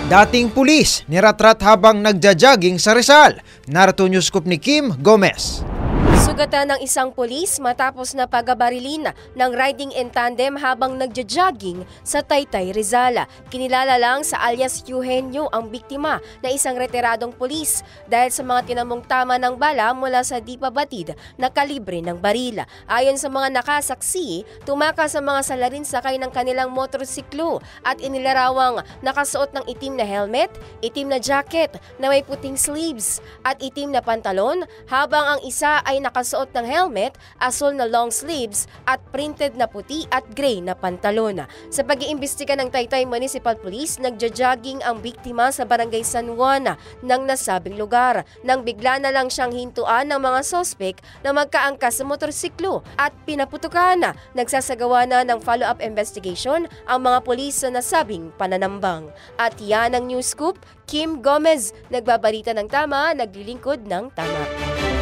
Dating pulis, niratrat habang nagja-jogging sa Rizal. Narito news scoop ni Kim Gomez. Sugatan ng isang pulis matapos na pagabarilin ng riding in tandem habang nagja-jogging sa Taytay, Rizal. Kinilala lang sa alias Eugenio ang biktima na isang retiradong pulis dahil sa mga tinamong tama ng bala mula sa di pa batid na kalibre ng baril. Ayon sa mga nakasaksi, tumakas sa mga salarin sakay ng kanilang motorsiklo at inilarawang nakasuot ng itim na helmet, itim na jacket na may puting sleeves at itim na pantalon, habang ang isa ay nakasuot ng helmet, asul na long sleeves at printed na puti at gray na pantalon. Sa pag-iimbestiga ng Taytay Municipal Police, nagja-jogging ang biktima sa Barangay San Juan ng nasabing lugar nang bigla na lang siyang hintuan ng mga sospek na magkaangkas sa motorsiklo at pinaputukan. Nagsasagawa na ng follow-up investigation ang mga pulis sa nasabing pananambang. At yan ang news scoop. Kim Gomez, nagbabalita ng tama, naglilingkod ng tama.